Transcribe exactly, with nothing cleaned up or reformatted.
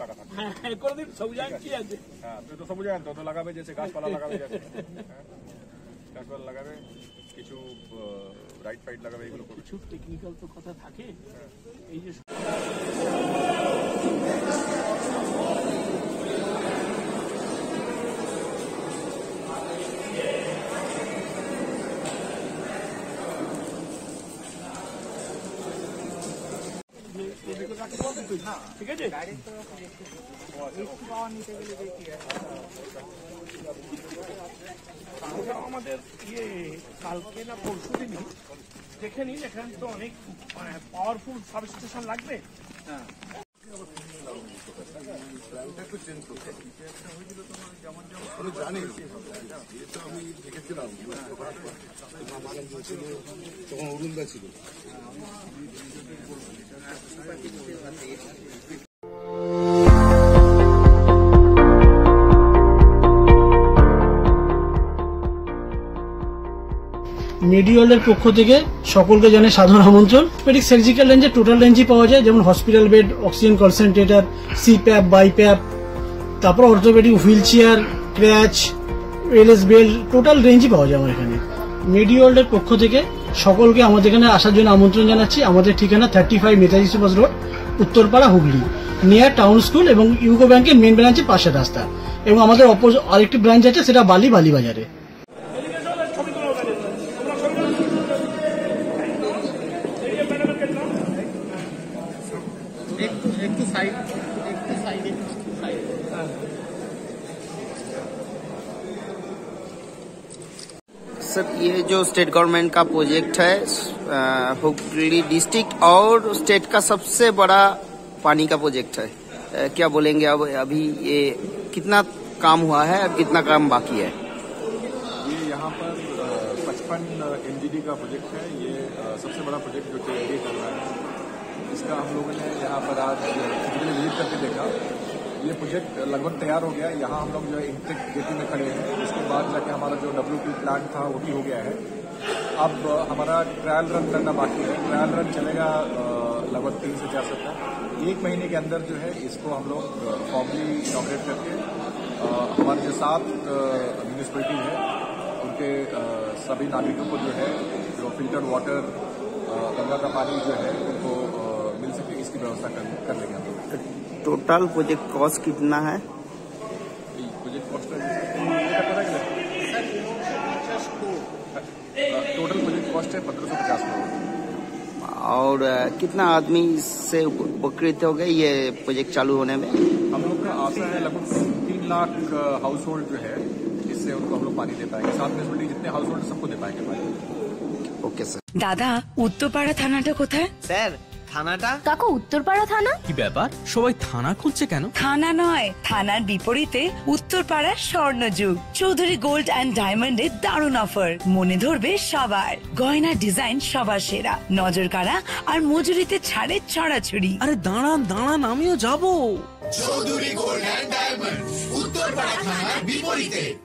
টাকা থাকবে। হ্যাঁ, কোনদিন সবুজায়ন কি আছে? হ্যাঁ, তো সবুজায়ন তো লাগাবে, যে গাছপালা লাগাবে, গাছপালা লাগাবে, কিছু রাইট ফাইট লাগাবে, এগুলো কিছু টেকনিক্যাল তো কথা থাকে। এই যে ঠিক আছে, আমাদের ইয়ে কালকে না পরশু দিনই দেখে নিন, এখানে তো অনেক পাওয়ারফুল সাবস্টেশন লাগবে। জানি তো আমি দেখেছিলাম তখন অরুণদা ছিল। মেডিওয়ালের পক্ষ থেকে সকলকে জানাই সাধারণ আমন্ত্রণ। পেডিক সার্জিক্যাল রেঞ্জে টোটাল রেঞ্জই পাওয়া যায়, যেমন hospital bed, oxygen concentrator, CPAP, BiPAP, তারপর orthopaedic wheelchair, crutch, LS belt, total রেঞ্জই পাওয়া যায় আমার এখানে। মেডিওয়ালের পক্ষ থেকে সকলকে আমাদের এখানে আসার জন্য আমন্ত্রণ জানাচ্ছি। আমাদের ঠিকানা thirty five Netaji Subhash road, Uttarpara, Hooghly, near town school এবং ইউকো ব্যাংকের মেন ব্রাঞ্চের পাশের রাস্তা। এবং আমাদের অপোজ আরেকটি ব্রাঞ্চ আছে, সেটা বালি বালি বাজারে। सर, ये जो स्टेट गवर्नमेंट का प्रोजेक्ट है हुगली डिस्ट्रिक्ट और स्टेट का सबसे बड़ा पानी का प्रोजेक्ट है, क्या बोलेंगे? अब अभी ये कितना काम हुआ है और कितना काम बाकी है? ये यहाँ पर पचपन एमजीडी का प्रोजेक्ट है। ये सबसे बड़ा प्रोजेक्ट जो टीएमडी कर रहा है, इसका हम लोगों ने यहाँ पर आज विजिट करके देखा। ये प्रोजेक्ट लगभग तैयार हो गया है। यहाँ हम लोग जो है इंटेक गेटी में खड़े हैं। इसके बाद जाके हमारा जो डब्ल्यूपी प्लांट था वो भी हो गया है। अब हमारा ट्रायल रन करना बाकी है। ट्रायल रन चलेगा लगभग तीन से चार सप्ताह। एक महीने के अंदर जो है इसको हम लोग फॉर्मली इनॉग्रेट करके हमारे जो सात म्यूनिसिपैलिटी है उनके सभी नागरिकों को जो है जो फिल्टर्ड वाटर, गंगा का पानी जो है उनको मिल सके, इसकी व्यवस्था कर, कर लेंगे हम लोग। टोटल प्रोजेक्ट कॉस्ट कितना है? Project cost total project cost है पंद्रह सौ पचास करोड़। और कितना आदमी इससे उपकृत हो गए ये प्रोजेक्ट चालू होने में? हम लोग का आशा है लगभग तीन लाख हाउस होल्ड जो है इससे उनको हम लोग पानी दे पाएंगे। सात म्यूनिसिपैलिटी जितने हाउस होल्ड सबको दे पाएंगे पानी। Okay sir. दादा, উত্তরপাড়া থানাটা কোথায়? স্যার, থানাটা কাকু উত্তরপাড়া থানা? কি ব্যাপার, সবাই থানা খুঁজছে কেন? থানা নয়, থানার বিপরীতে উত্তরপাড়ার স্বর্ণযুগ চৌধুরী গোল্ড অ্যান্ড ডায়মন্ডের দারুণ অফার। মনে ধরবে সবার, গয়না ডিজাইন সবার সেরা, নজর কাড়া আর মজুরিতে ছাড়ে ছড়াছড়ি। আরে দাঁড়ান দাঁড়ান, আমিও যাবো। Chowdhury gold and diamond, Uttarpara থানার বিপরীতে।